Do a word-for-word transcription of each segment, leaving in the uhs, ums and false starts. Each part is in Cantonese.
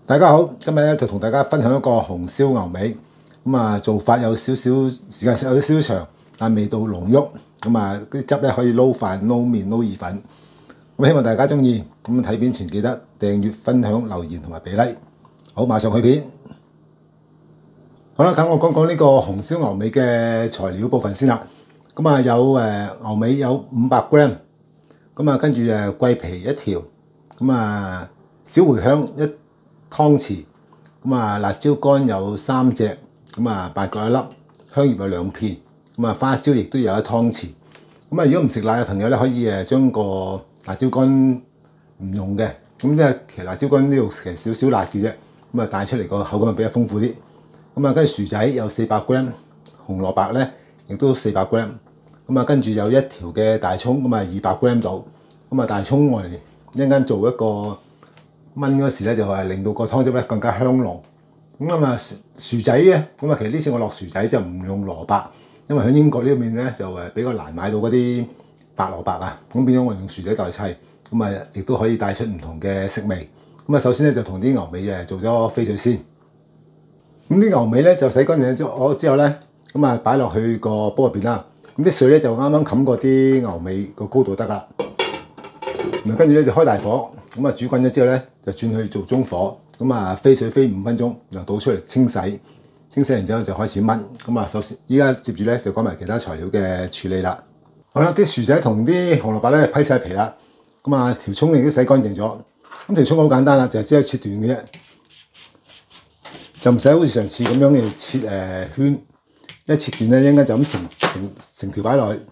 大家好，今日咧就同大家分享一個紅燒牛尾，咁啊做法有少少時間上有少少長，但味道濃郁，咁啊啲汁咧可以撈飯、撈麵、撈意粉，咁希望大家中意。咁睇片前記得訂閱、分享、留言同埋俾 like。好，馬上去片。好啦，咁我講講呢個紅燒牛尾嘅材料部分先啦。咁啊有誒牛尾有五百 gram， 咁啊跟住誒桂皮一條，咁啊小茴香一湯匙，咁啊辣椒乾有三隻，咁啊八角一粒，香葉有兩片，咁啊花椒亦都有一湯匙。咁啊如果唔食辣嘅朋友咧，可以誒將個辣椒乾唔用嘅，咁即係其實辣椒乾呢度其實少少辣嘅啫，咁啊帶出嚟個口感比較豐富啲。咁啊跟住薯仔有四百 gram， 紅蘿蔔咧亦都四百 gram， 咁啊跟住有一條嘅大葱，咁啊二百 gram 度，咁啊大葱我哋一陣間做一個燜嗰時咧就係令到個湯汁咧更加香濃。咁啊薯仔咧，咁啊其實呢次我落薯仔就唔用蘿蔔，因為喺英國呢邊咧就誒比較難買到嗰啲白蘿蔔啊，咁變咗我用薯仔代替，咁啊亦都可以帶出唔同嘅色味。咁啊首先咧就同啲牛尾誒做咗飛水先。咁啲牛尾咧就洗乾淨咗之後咧，咁啊擺落去個煲入邊啦。咁啲水咧就啱啱冚過啲牛尾個高度得啦。然後跟住咧就開大火。咁啊煮滾咗之後咧，就轉去做中火，咁啊飛水飛五分鐘，然後倒出嚟清洗，清洗完之後就開始燜。咁啊首先依家接住咧就講埋其他材料嘅處理啦。好啦，啲薯仔同啲紅蘿蔔咧批晒皮啦，咁啊條葱亦都洗乾淨咗。咁條葱好簡單啦，就係只係切段嘅啫，就唔使好似上次咁樣嘅切誒、呃、圈，一切段咧一陣間就咁成成成條擺落去，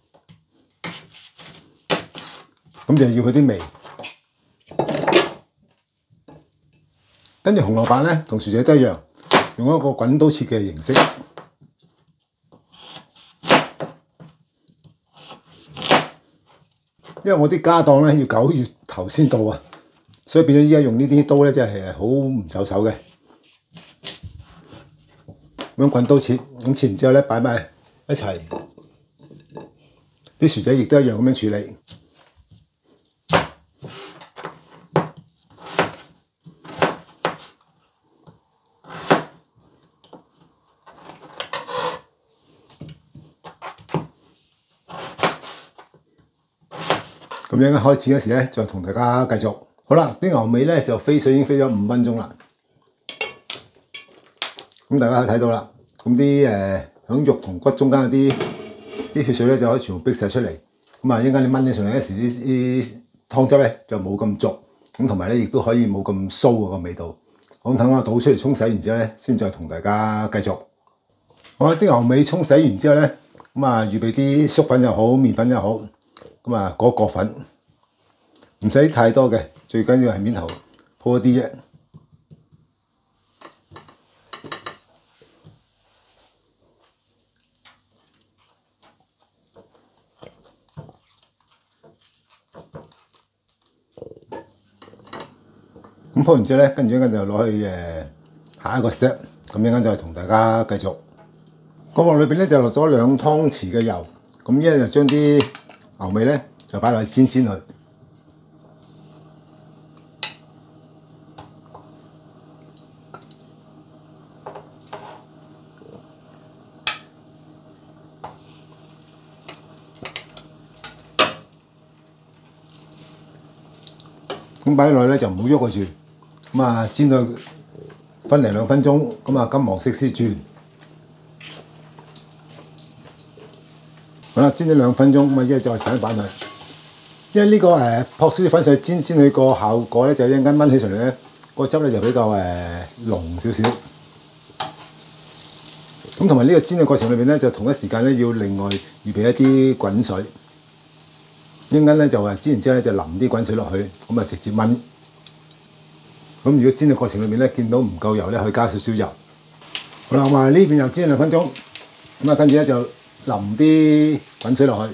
咁就要佢啲味。跟住紅蘿蔔咧，同薯仔都一樣，用一個滾刀切嘅形式。因為我啲家當咧要九月頭先到啊，所以變咗依家用呢啲刀咧，真係好唔就手嘅。咁樣滾刀切，咁切完之後咧，擺埋一齊。啲薯仔亦都一樣咁樣處理。咁樣開始嗰時咧，再同大家繼續。好啦，啲牛尾咧就飛水已經飛咗五分鐘啦。咁大家睇到啦，咁啲誒響肉同骨中間嗰啲啲血水咧就可以全部逼晒出嚟。咁啊，一陣間你燜起上嚟嗰時，啲啲湯汁咧就冇咁濁，咁同埋咧亦都可以冇咁騷個味道。咁等我倒出嚟沖洗完之後咧，先再同大家繼續。好啦，啲牛尾沖洗完之後咧，咁啊預備啲粟粉又好，麵粉又好。咁啊，嗰個粉唔使太多嘅，最緊要係面頭鋪一啲啫。咁鋪完之後咧，跟住一陣就攞去誒下一個 step， 咁一陣就同大家繼續。個鑊裏邊咧就落咗兩湯匙嘅油，咁一陣就將啲牛尾咧就擺落去煎煎佢。咁擺落去咧就唔好喐佢住，咁啊煎到分零兩分鐘，咁啊金黃色先轉。好啦，煎咗兩分鐘，咁啊一陣再反一反佢。因為呢、這個誒撲少少粉上去煎煎佢個效果咧，就一陣間燜起上嚟咧，個汁咧就比較誒、呃、濃少少。咁同埋呢個煎嘅過程裏邊咧，就同一時間咧要另外預備一啲滾水。一陣間咧就誒煎完之後咧就淋啲滾水落去，咁啊直接燜。咁如果煎嘅過程裏面咧見到唔夠油咧，可以加少少油。好啦，咁啊呢邊又煎兩分鐘，咁啊跟住咧就淋啲滾水落去。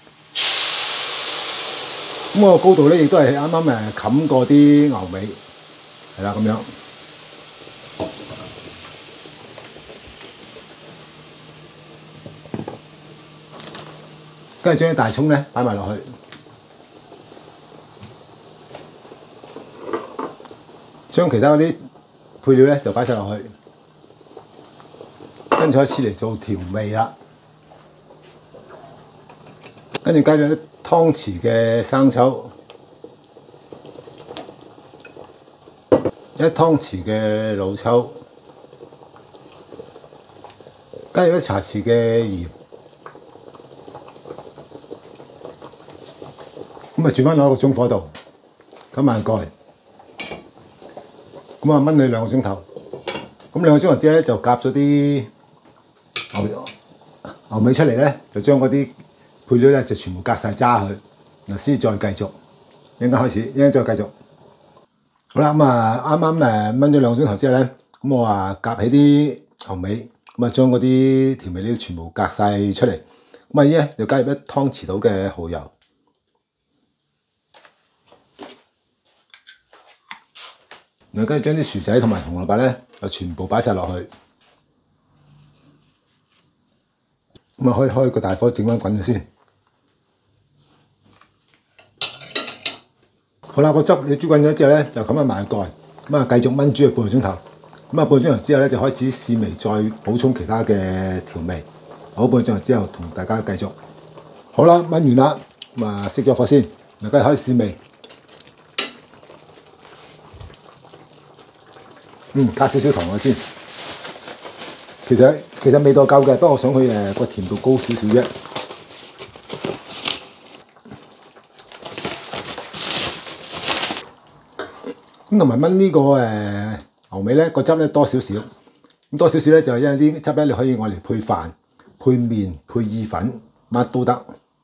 咁個高度咧亦都係啱啱誒冚過啲牛尾，係啦咁樣。跟住將啲大葱咧擺埋落去。將其他嗰啲配料咧就擺晒落去，跟住開始嚟做調味啦。跟住加咗一湯匙嘅生抽，一湯匙嘅老抽，加入一茶匙嘅鹽。咁啊轉翻落個中火度，咁埋蓋，咁啊燜你兩個鐘頭。咁兩個鐘頭之後咧，就夾咗啲牛牛尾出嚟咧，就將嗰啲配料咧就全部隔晒渣佢，嗱先再繼續。一陣間開始，一陣再繼續。好啦，咁啊啱啱誒燜咗兩個鐘頭之後咧，咁我啊夾起啲牛尾，咁啊將嗰啲調味料全部隔晒出嚟。咁啊依咧就加入一湯匙到嘅蠔油。然後跟住將啲薯仔同埋紅蘿蔔咧，就全部擺晒落去，咁啊可以開個大火整翻滾佢先。好啦，個汁你煮滾咗之後咧，就冚埋個蓋，咁啊繼續燜煮佢半個鐘頭。咁啊半個鐘頭之後咧，就開始試味，再補充其他嘅調味。好，半個鐘頭之後同大家繼續。好啦，燜完啦，咁啊熄咗火先，然後跟住開始試味。嗯，加少少糖落先。其實其實味道夠嘅，不過我想佢誒個甜度高少少啫。咁同埋燜呢個誒牛尾咧，個汁咧多少少。咁多少少咧就係因為啲汁咧你可以愛嚟配飯、配麵、配意粉，乜都得。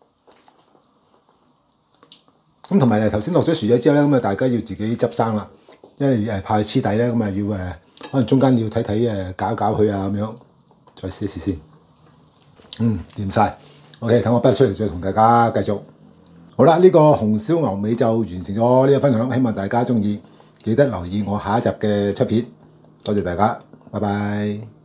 咁同埋誒頭先落咗薯仔之後咧，咁啊大家要自己執生啦。因為誒怕佢黐底咧，咁啊要誒可能中間要睇睇誒攪一攪佢啊咁樣，再試一試先。嗯，掂晒。OK，等我畢出嚟再同大家繼續。好啦，呢個紅燒牛尾就完成咗呢個分享，希望大家中意，記得留意我下一集嘅出片。多謝大家，拜拜。